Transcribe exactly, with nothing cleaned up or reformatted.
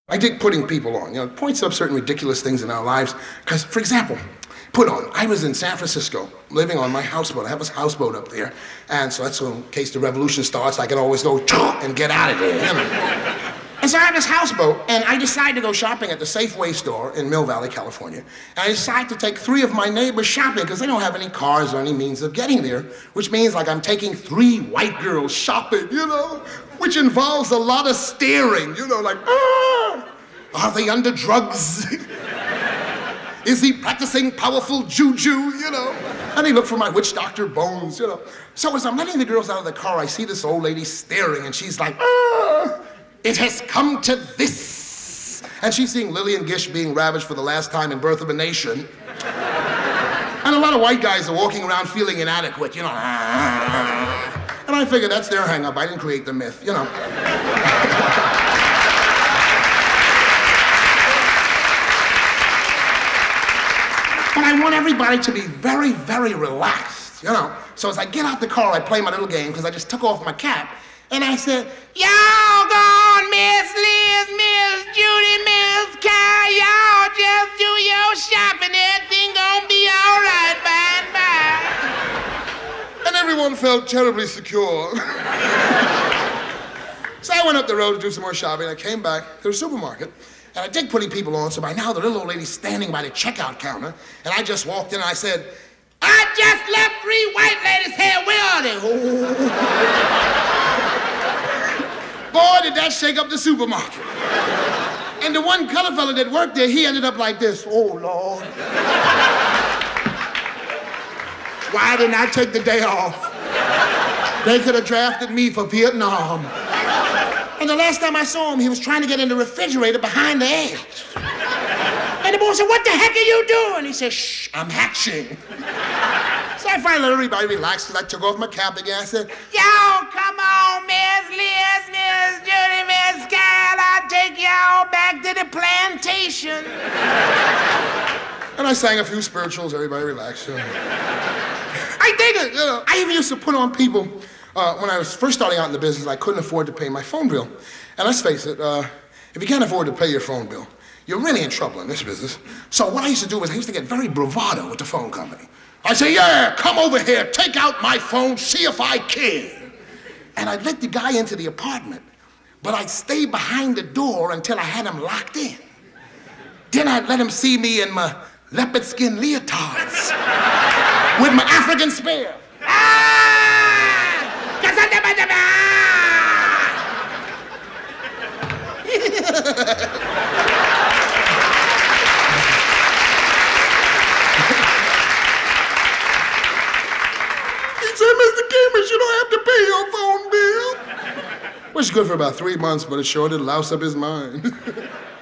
I dig putting people on. You know, it points up certain ridiculous things in our lives. Because, for example, put on. I was in San Francisco, living on my houseboat. I have a houseboat up there. And so that's so in case the revolution starts, I can always go and get out of there. You know? And so I have this houseboat, and I decide to go shopping at the Safeway store in Mill Valley, California. And I decide to take three of my neighbors shopping because they don't have any cars or any means of getting there, which means like I'm taking three white girls shopping, you know, which involves a lot of staring, you know, like, ah, are they under drugs? Is he practicing powerful juju, you know? And they look for my witch doctor bones, you know. So as I'm letting the girls out of the car, I see this old lady staring, and she's like, ah, it has come to this. And she's seeing Lillian Gish being ravaged for the last time in Birth of a Nation. And a lot of white guys are walking around feeling inadequate, you know. And I figured that's their hang-up. I didn't create the myth, you know. But I want everybody to be very, very relaxed, you know. So as I get out the car, I play my little game, because I just took off my cap, and I said, y'all gone, Miss Liz, Miss Judy, Miss Carl, y'all just do your shopping, everything gonna be all right by and by. And everyone felt terribly secure. So I went up the road to do some more shopping. I came back to the supermarket, and I dig putting people on, so by now the little old lady's standing by the checkout counter, and I just walked in and I said, I just left three white ladies here, where are they? Oh. Boy, did that shake up the supermarket. And the one color fella that worked there, he ended up like this. Oh, Lord. Why didn't I take the day off? They could have drafted me for Vietnam. And the last time I saw him, he was trying to get in the refrigerator behind the edge. And the boy said, what the heck are you doing? He said, shh, I'm hatching. So I finally let everybody relax, because I took off my cap again. I said, y'all come on, Miss Liz, Miss Judy, Miss Carl, I'll take y'all back to the plantation. And I sang a few spirituals, everybody relaxed. You know. I dig it, you know. I even used to put on people. Uh, when I was first starting out in the business, I couldn't afford to pay my phone bill. And let's face it, uh, if you can't afford to pay your phone bill, you're really in trouble in this business. So what I used to do was I used to get very bravado with the phone company. I'd say, yeah, come over here, take out my phone, see if I can. And I'd let the guy into the apartment, but I'd stay behind the door until I had him locked in. Then I'd let him see me in my leopard skin leotards with my African spear. Mister Cambridge, you don't have to pay your phone bill. Which is good for about three months, but it sure did louse up his mind.